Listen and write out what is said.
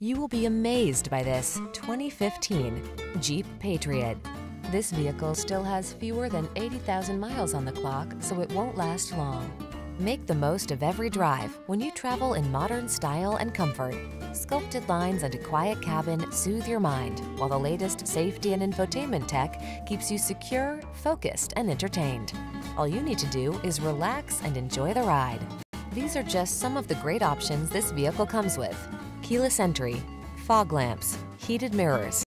You will be amazed by this 2015 Jeep Patriot. This vehicle still has fewer than 80,000 miles on the clock, so it won't last long. Make the most of every drive when you travel in modern style and comfort. Sculpted lines and a quiet cabin soothe your mind, while the latest safety and infotainment tech keeps you secure, focused, and entertained. All you need to do is relax and enjoy the ride. These are just some of the great options this vehicle comes with: keyless entry, fog lamps, heated mirrors,